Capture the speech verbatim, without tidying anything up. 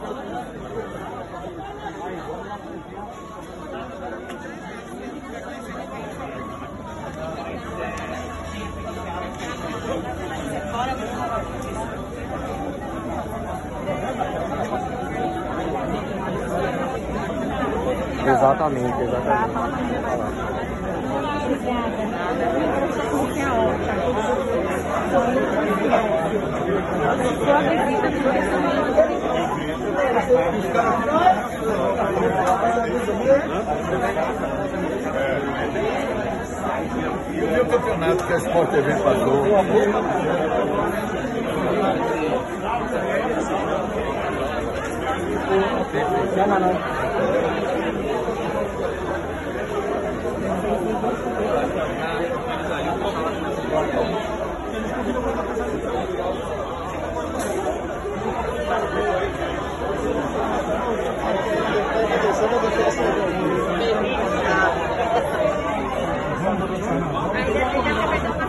Exatamente, exatamente. E o meu campeonato que a Sport T V passou? Chama não. Aí,